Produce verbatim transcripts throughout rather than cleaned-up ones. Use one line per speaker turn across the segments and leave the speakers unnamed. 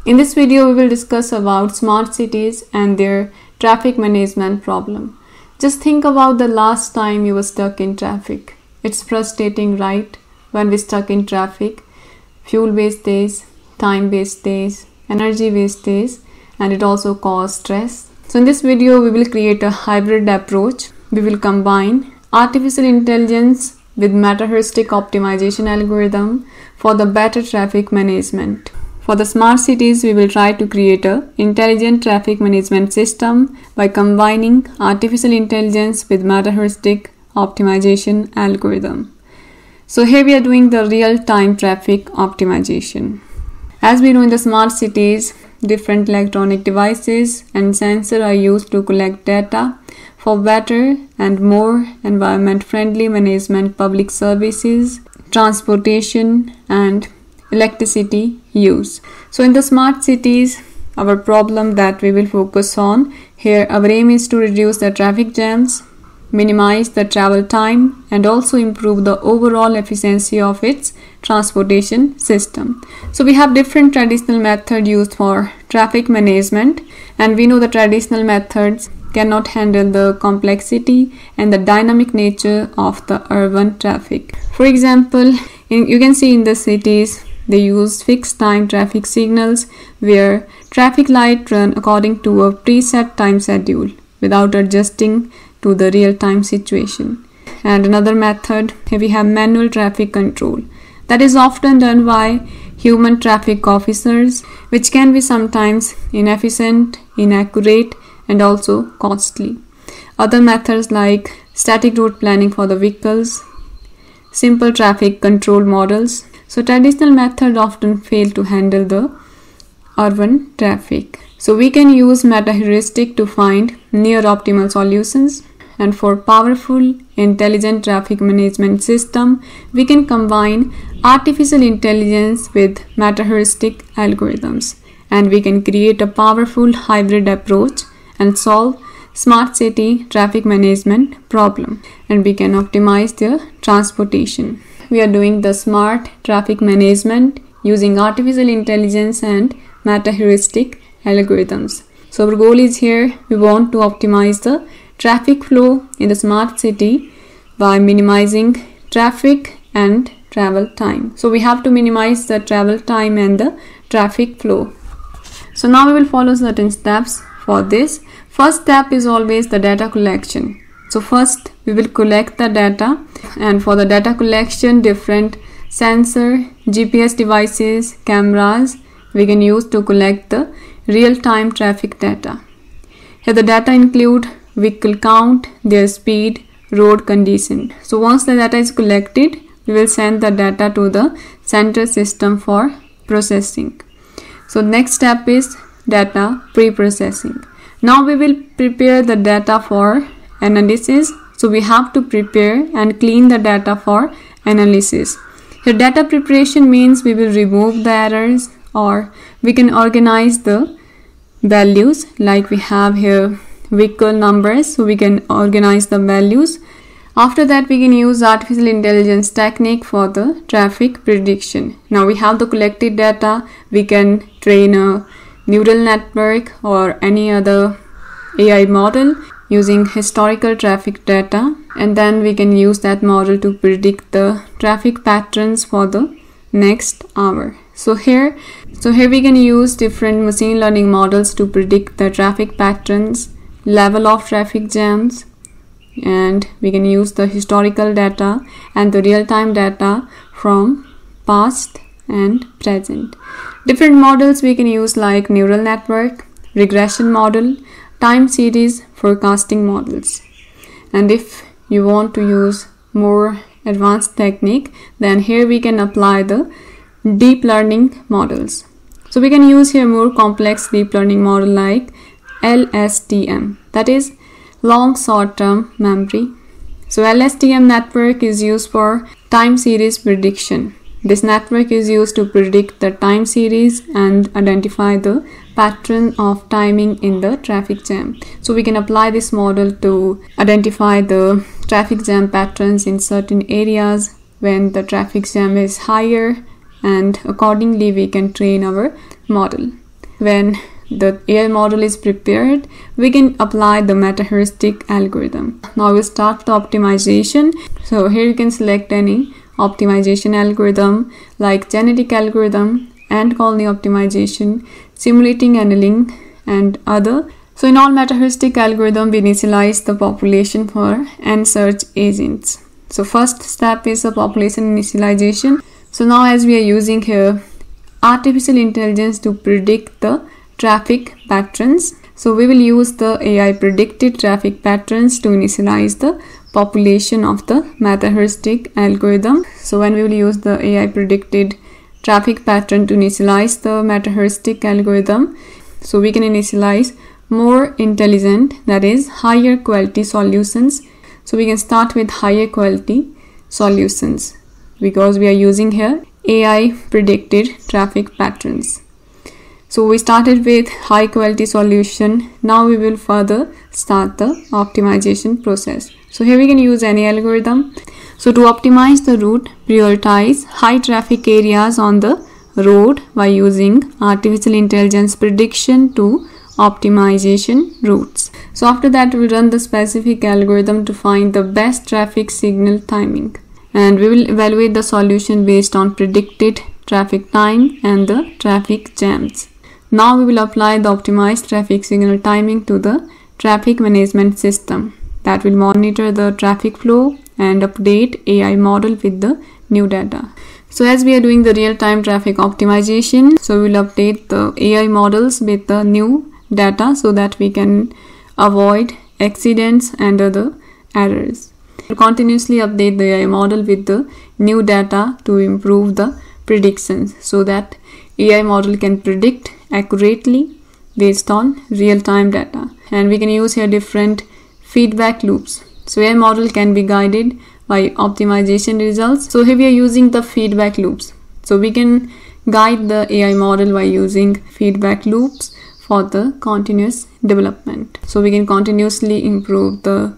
In this video, we will discuss about smart cities and their traffic management problem. Just think about the last time you were stuck in traffic. It's frustrating, right? When we stuck in traffic, fuel wastage, time wastage, energy wastage, and it also causes stress. So in this video, we will create a hybrid approach. We will combine artificial intelligence with meta-heuristic optimization algorithm for the better traffic management. For the smart cities, we will try to create a intelligent traffic management system by combining artificial intelligence with meta-heuristic optimization algorithm. So here we are doing the real-time traffic optimization. As we know, in the smart cities, different electronic devices and sensors are used to collect data for better and more environment-friendly management, public services, transportation, and electricity use. So in the smart cities, our problem that we will focus on here, our aim is to reduce the traffic jams, minimize the travel time, and also improve the overall efficiency of its transportation system. So we have different traditional methods used for traffic management, and we know the traditional methods cannot handle the complexity and the dynamic nature of the urban traffic. For example, in, you can see in the cities, they use fixed time traffic signals where traffic lights run according to a preset time schedule without adjusting to the real-time situation. And another method, here we have manual traffic control. That is often done by human traffic officers, which can be sometimes inefficient, inaccurate, and also costly. Other methods like static route planning for the vehicles, simple traffic control models. So traditional methods often fail to handle the urban traffic. So we can use meta-heuristic to find near optimal solutions. And for powerful, intelligent traffic management system, we can combine artificial intelligence with meta-heuristic algorithms. And we can create a powerful hybrid approach and solve smart city traffic management problem. And we can optimize their transportation. We are doing the smart traffic management using artificial intelligence and meta-heuristic algorithms. So our goal is here, we want to optimize the traffic flow in the smart city by minimizing traffic and travel time. So we have to minimize the travel time and the traffic flow. So now we will follow certain steps for this. First step is always the data collection. So first we will collect the data, and for the data collection, different sensor, G P S devices, cameras we can use to collect the real-time traffic data. Here the data include vehicle count, their speed, road condition. So once the data is collected, we will send the data to the central system for processing. So next step is data pre-processing. Now we will prepare the data for analysis. So we have to prepare and clean the data for analysis. Here data preparation means we will remove the errors, or we can organize the values like we have here vehicle numbers, so we can organize the values. After that, we can use artificial intelligence technique for the traffic prediction. Now we have the collected data, we can train a neural network or any other A I model using historical traffic data, and then we can use that model to predict the traffic patterns for the next hour. So here, so here we can use different machine learning models to predict the traffic patterns, level of traffic jams, and we can use the historical data and the real-time data from past and present. Different models we can use like neural network, regression model, time series forecasting models. And if you want to use more advanced technique, then here we can apply the deep learning models. So we can use here more complex deep learning model like L S T M, that is long short-term memory. So L S T M network is used for time series prediction. This network is used to predict the time series and identify the pattern of timing in the traffic jam. So we can apply this model to identify the traffic jam patterns in certain areas when the traffic jam is higher, and accordingly we can train our model. when the A I model is prepared, we can apply the meta-heuristic algorithm. Now we start the optimization. So here you can select any optimization algorithm like genetic algorithm, ant colony optimization, simulating annealing, and other. So in all meta-heuristic algorithm, we initialize the population for ant search agents. So first step is the population initialization. So now as we are using here artificial intelligence to predict the traffic patterns, so we will use the A I predicted traffic patterns to initialize the population of the meta-heuristic algorithm. So when we will use the A I predicted traffic pattern to initialize the meta-heuristic algorithm, so we can initialize more intelligent, that is higher quality solutions. So we can start with higher quality solutions because we are using here A I predicted traffic patterns. So we started with high quality solution. Now we will further start the optimization process. So here we can use any algorithm. So to optimize the route, prioritize high traffic areas on the road by using artificial intelligence prediction to optimization routes. So after that, we'll run the specific algorithm to find the best traffic signal timing, and we will evaluate the solution based on predicted traffic time and the traffic jams. Now we will apply the optimized traffic signal timing to the traffic management system that will monitor the traffic flow and update A I model with the new data. So as we are doing the real-time traffic optimization, so we will update the A I models with the new data so that we can avoid accidents and other errors. We'll continuously update the A I model with the new data to improve the predictions so that A I model can predict accurately based on real-time data. And we can use here different feedback loops. So A I model can be guided by optimization results. So here we are using the feedback loops. So we can guide the A I model by using feedback loops for the continuous development. So we can continuously improve the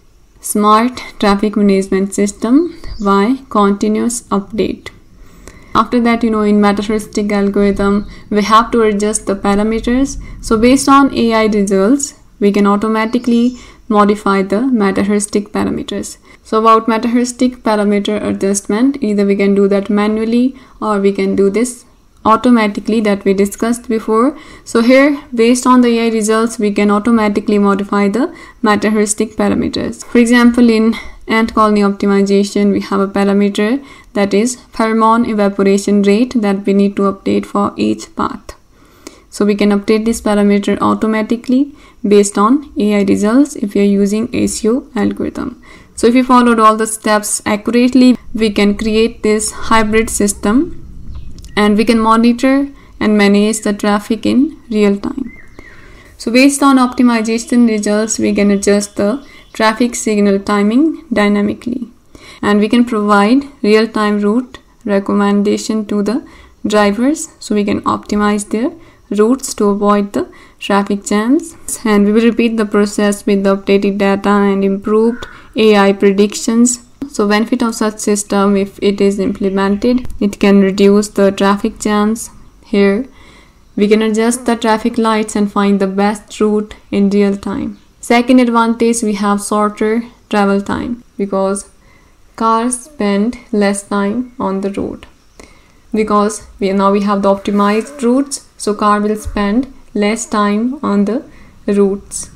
smart traffic management system by continuous update. After that, you know, in meta-heuristic algorithm, we have to adjust the parameters. So based on A I results, we can automatically modify the meta-heuristic parameters. So about meta-heuristic parameter adjustment, either we can do that manually or we can do this automatically that we discussed before. So here, based on the A I results, we can automatically modify the meta-heuristic parameters. For example, in ant colony optimization, we have a parameter that is pheromone evaporation rate that we need to update for each path. So we can update this parameter automatically based on A I results if you are using A C O algorithm. So if you followed all the steps accurately, we can create this hybrid system and we can monitor and manage the traffic in real time. So based on optimization results, we can adjust the traffic signal timing dynamically, and we can provide real-time route recommendation to the drivers so we can optimize their routes to avoid the traffic jams. And we will repeat the process with the updated data and improved A I predictions. So benefit of such system, if it is implemented, it can reduce the traffic jams. Here we can adjust the traffic lights and find the best route in real time. Second advantage, we have shorter travel time because cars spend less time on the road. Because we now we have the optimized routes, so car will spend less time on the routes.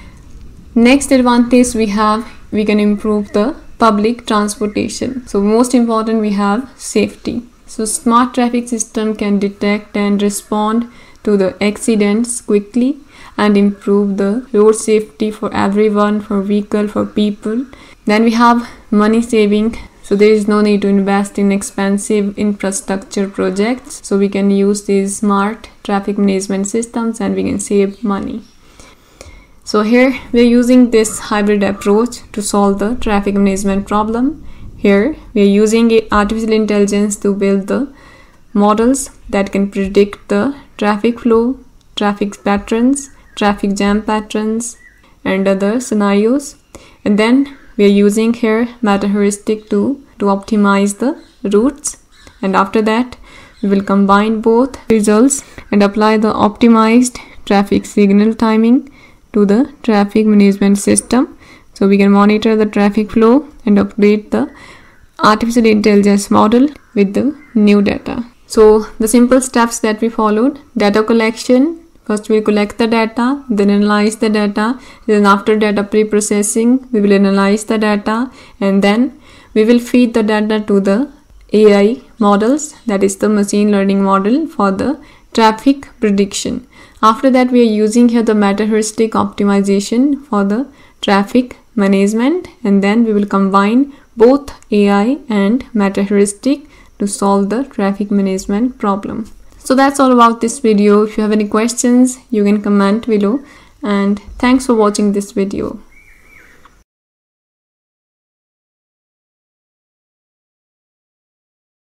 Next advantage we have, we can improve the public transportation. So most important, we have safety. So smart traffic system can detect and respond to the accidents quickly and improve the road safety for everyone, for vehicle, for people. Then we have money saving. So there is no need to invest in expensive infrastructure projects. So we can use these smart traffic management systems and we can save money. So here we are using this hybrid approach to solve the traffic management problem. Here we are using artificial intelligence to build the models that can predict the traffic flow, traffic patterns, traffic jam patterns, and other scenarios. And then we are using here meta-heuristic to, to optimize the routes. And after that, we will combine both results and apply the optimized traffic signal timing to the traffic management system, so we can monitor the traffic flow and update the artificial intelligence model with the new data. So the simple steps that we followed: data collection. First we collect the data, then analyze the data, then after data pre-processing we will analyze the data, and then we will feed the data to the A I models, that is the machine learning model for the traffic prediction. After that we are using here the meta-heuristic optimization for the traffic management, and then we will combine both A I and meta-heuristic to solve the traffic management problem. So that's all about this video. If you have any questions, you can comment below, and thanks for watching this video.